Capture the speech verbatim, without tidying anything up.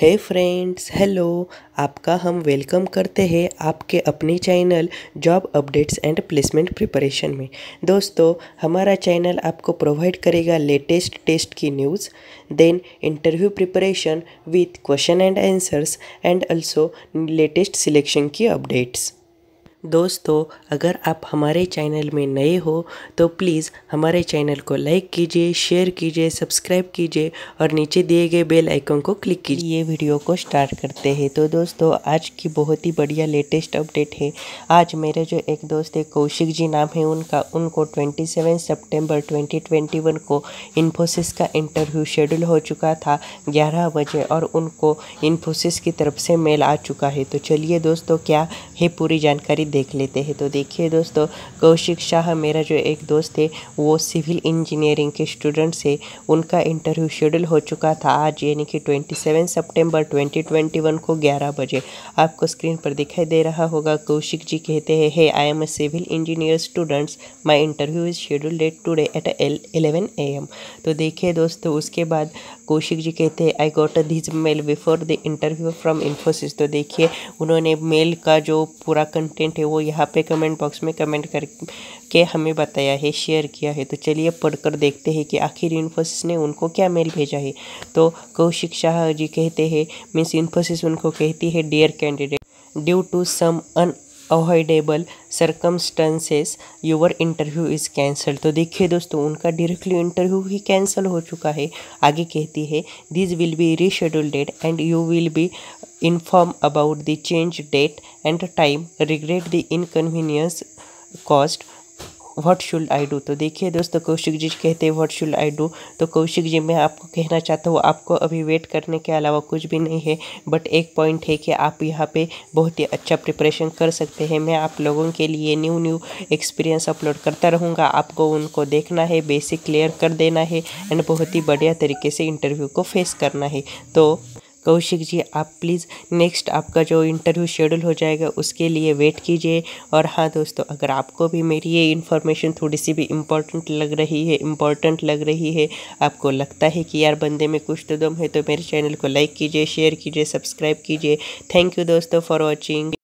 हे friends, hello. आपका हम welcome करते हैं आपके अपने channel job updates and placement preparation में। दोस्तों, हमारा चैनल आपको प्रोवाइड करेगा लेटेस्ट टेस्ट की news, then interview preparation with question and answers and also latest selection की अपडेट्स। दोस्तों, अगर आप हमारे चैनल में नए हो तो प्लीज़ हमारे चैनल को लाइक कीजिए, शेयर कीजिए, सब्सक्राइब कीजिए और नीचे दिए गए बेल आइकन को क्लिक कीजिए। ये वीडियो को स्टार्ट करते हैं। तो दोस्तों, आज की बहुत ही बढ़िया लेटेस्ट अपडेट है। आज मेरे जो एक दोस्त है, कौशिक जी नाम है उनका, उनको सत्ताईस सितंबर दो हज़ार इक्कीस को इन्फोसिस का इंटरव्यू शेड्यूल हो चुका था ग्यारह बजे और उनको इन्फोसिस की तरफ से मेल आ चुका है। तो चलिए दोस्तों, क्या है पूरी जानकारी देख लेते हैं। तो देखिए दोस्तों, कौशिक शाह मेरा जो एक दोस्त है वो सिविल इंजीनियरिंग के स्टूडेंट से उनका इंटरव्यू शेड्यूल हो चुका था आज, यानी कि सत्ताईस सितंबर दो हज़ार इक्कीस को ग्यारह बजे। आपको स्क्रीन पर दिखाई दे रहा होगा। कौशिक जी कहते हैं, hey I am a civil engineer students, my interview is scheduled today at eleven A M. तो देखिए दोस्तों, उसके बाद कौशिक जी कहते हैं, I got this mail before the interview from Infosys. तो देखिए, उन्होंने मेल का जो पूरा कंटेंट है वो यहाँ पे कमेंट बॉक्स में कमेंट करके हमें बताया है, शेयर किया है। तो चलिए पढ़कर देखते हैं कि आखिर इन्फोसिस ने उनको क्या मेल भेजा है। तो कौशिक शाह जी कहते हैं, मीन्स इन्फोसिस उनको कहती है, dear candidate, due to some unavoidable circumstances your interview is cancel. तो देखिए दोस्तों, उनका डायरेक्टली इंटरव्यू ही कैंसिल हो चुका है। आगे कहती है, this will be rescheduled and you will be inform about the change date and time, regret the inconvenience caused, what should I do। तो देखिए दोस्तों, कौशिक जी कहते हैं what should I do। तो कौशिक जी, मैं आपको कहना चाहता हूँ, आपको अभी वेट करने के अलावा कुछ भी नहीं है। बट एक पॉइंट है कि आप यहाँ पे बहुत ही अच्छा प्रिपरेशन कर सकते हैं। मैं आप लोगों के लिए न्यू न्यू एक्सपीरियंस अपलोड करता रहूँगा। आपको उनको देखना है, बेसिक क्लियर कर देना है एंड बहुत ही बढ़िया तरीके से इंटरव्यू को फेस करना है। तो कौशिक जी, आप प्लीज़ नेक्स्ट आपका जो इंटरव्यू शेड्यूल हो जाएगा उसके लिए वेट कीजिए। और हाँ दोस्तों, अगर आपको भी मेरी ये इन्फॉर्मेशन थोड़ी सी भी इम्पोर्टेंट लग रही है इम्पोर्टेंट लग रही है आपको लगता है कि यार बंदे में कुछ तो दम है, तो मेरे चैनल को लाइक कीजिए, शेयर कीजिए, सब्सक्राइब कीजिए। थैंक यू दोस्तों फॉर वॉचिंग।